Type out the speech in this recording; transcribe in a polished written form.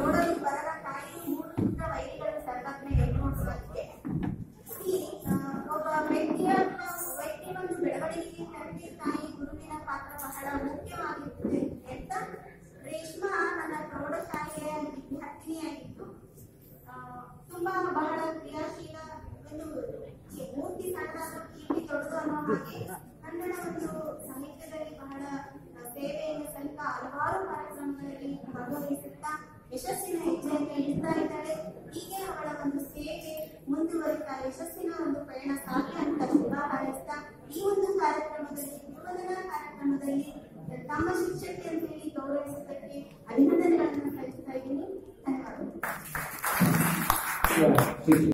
ನೋಡಲು ಬರರ ತಾಯಿ ಮೂರು ಚಿತ್ರ ವೈರಿಗಳ ಸರ್ವಜ್ಞ ಎನ್ನುವುದಕ್ಕೆ ಈ ಒಬ್ಬ ವ್ಯಕ್ತಿ ಒಂದು ಬೆಳವಣಿಗೆಗೆ ತಂದೆ ತಾಯಿ ಗುರುವಿನ ಪಾತ್ರ ಬಹಳ ಮುಖ್ಯವಾಗಿರುತ್ತದೆ ಅಂತ ರೇಷ್ಮಾ ನನ್ನ ಪ್ರೌಢಶಾಲೆಯ ವಿದ್ಯಾರ್ಥಿನಿಯಾಗಿದ್ದು ತುಂಬಾ ಬಹಳ ಕ್ರಿಯಾಶೀಲ ಒಂದು ಮೂರ್ತಿ ಸಣ್ಣದಾದ ಕೀರ್ತಿ ದೊಡ್ಡದು ಅನ್ನೋ ಹಾಗೆ ಕನ್ನಡ ಒಂದು ಸಾಹಿತ್ಯದಲ್ಲಿ ಬಹಳ ಸೇವೆಯನ್ನು ಸಹಿತ ಹಲವಾರು ಕಾರ್ಯಕ್ರಮಗಳಲ್ಲಿ ಭಾಗವಹಿಸುತ್ತಾ ಯಶಸ್ಸಿನ ಹೆಜ್ಜೆಯನ್ನು ಇಡ್ತಾ ಇದ್ದಾಳೆ. ಹೀಗೆ ಅವಳ ಒಂದು ಸೇವೆ ಮುಂದುವರಿತಾ ಯಶಸ್ಸಿನ ಒಂದು ಪಯಣ ಸಾಗಿ ಅಂತ ಶುಭ ಹಾರೈಸ್ತಾ ಈ ಒಂದು ಕಾರ್ಯಕ್ರಮದಲ್ಲಿ ಗುರುವಂದನಾ ಕಾರ್ಯಕ್ರಮದಲ್ಲಿ ತಮ್ಮ ಶಿಕ್ಷಕಿ ಅಂತ ಹೇಳಿ ಗೌರವಿಸುವುದಕ್ಕೆ ಅಭಿನಂದನೆಗಳನ್ನು ಸಲ್ಲಿಸ್ತಾ ಇದ್ದೀನಿ. ಧನ್ಯವಾದಗಳು.